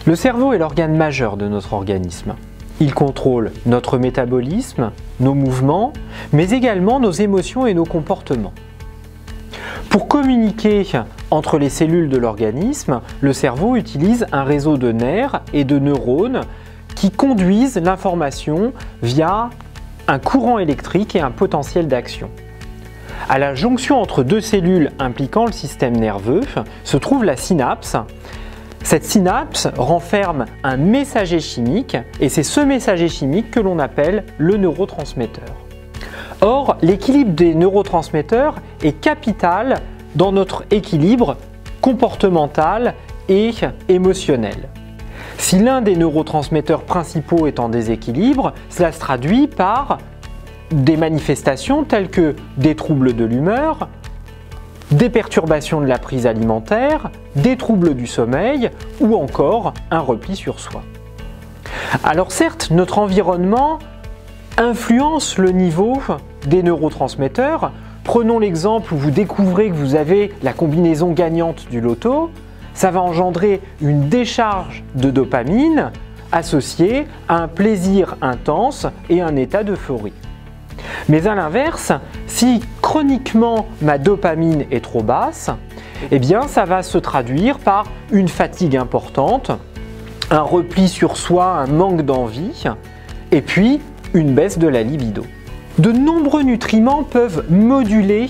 Le cerveau est l'organe majeur de notre organisme. Il contrôle notre métabolisme, nos mouvements, mais également nos émotions et nos comportements. Pour communiquer entre les cellules de l'organisme, le cerveau utilise un réseau de nerfs et de neurones qui conduisent l'information via un courant électrique et un potentiel d'action. À la jonction entre deux cellules impliquant le système nerveux se trouve la synapse. Cette synapse renferme un messager chimique et c'est ce messager chimique que l'on appelle le neurotransmetteur. Or, l'équilibre des neurotransmetteurs est capital dans notre équilibre comportemental et émotionnel. Si l'un des neurotransmetteurs principaux est en déséquilibre, cela se traduit par des manifestations telles que des troubles de l'humeur, des perturbations de la prise alimentaire, des troubles du sommeil ou encore un repli sur soi. Alors certes, notre environnement influence le niveau des neurotransmetteurs. Prenons l'exemple où vous découvrez que vous avez la combinaison gagnante du loto. Ça va engendrer une décharge de dopamine associée à un plaisir intense et un état d'euphorie. Mais à l'inverse, si chroniquement ma dopamine est trop basse, eh bien ça va se traduire par une fatigue importante, un repli sur soi, un manque d'envie, et puis une baisse de la libido. De nombreux nutriments peuvent moduler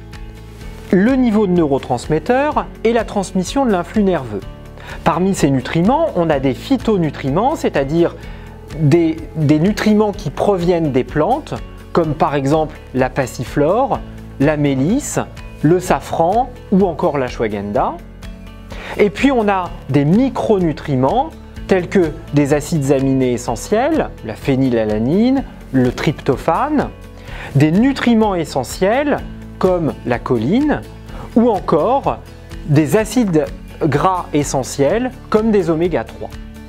le niveau de neurotransmetteurs et la transmission de l'influx nerveux. Parmi ces nutriments, on a des phytonutriments, c'est-à-dire des nutriments qui proviennent des plantes, comme par exemple la passiflore, la mélisse, le safran ou encore l'ashwagandha. Et puis on a des micronutriments tels que des acides aminés essentiels, la phénylalanine, le tryptophane, des nutriments essentiels comme la choline ou encore des acides gras essentiels comme des oméga 3.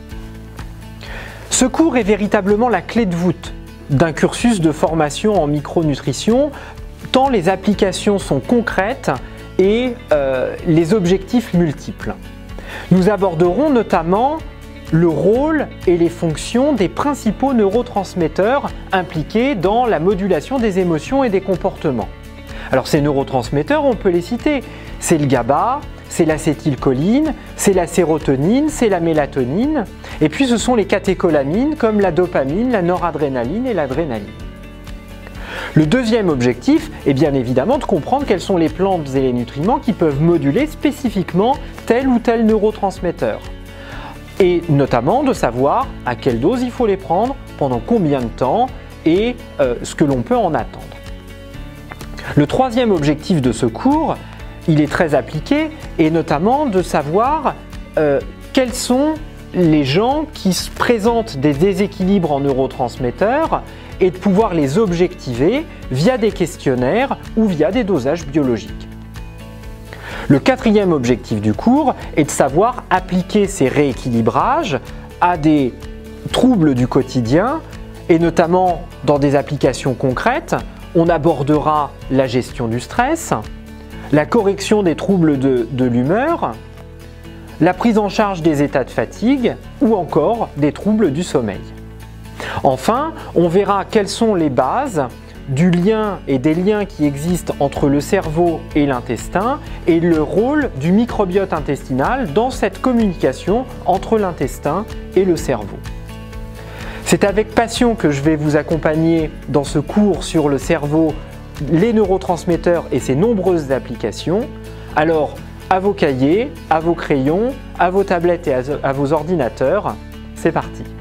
Ce cours est véritablement la clé de voûte d'un cursus de formation en micronutrition, tant les applications sont concrètes et les objectifs multiples. Nous aborderons notamment le rôle et les fonctions des principaux neurotransmetteurs impliqués dans la modulation des émotions et des comportements. Alors ces neurotransmetteurs, on peut les citer, c'est le GABA, c'est l'acétylcholine, c'est la sérotonine, c'est la mélatonine, et puis ce sont les catécholamines comme la dopamine, la noradrénaline et l'adrénaline. Le deuxième objectif est bien évidemment de comprendre quelles sont les plantes et les nutriments qui peuvent moduler spécifiquement tel ou tel neurotransmetteur. Et notamment de savoir à quelle dose il faut les prendre, pendant combien de temps et ce que l'on peut en attendre. Le troisième objectif de ce cours, il est très appliqué, et notamment de savoir quels sont les gens qui se présentent des déséquilibres en neurotransmetteurs et de pouvoir les objectiver via des questionnaires ou via des dosages biologiques. Le quatrième objectif du cours est de savoir appliquer ces rééquilibrages à des troubles du quotidien et notamment dans des applications concrètes. On abordera la gestion du stress, la correction des troubles de l'humeur, la prise en charge des états de fatigue ou encore des troubles du sommeil. Enfin, on verra quelles sont les bases du lien et des liens qui existent entre le cerveau et l'intestin et le rôle du microbiote intestinal dans cette communication entre l'intestin et le cerveau. C'est avec passion que je vais vous accompagner dans ce cours sur le cerveau, les neurotransmetteurs et ses nombreuses applications. Alors, à vos cahiers, à vos crayons, à vos tablettes et à vos ordinateurs, c'est parti!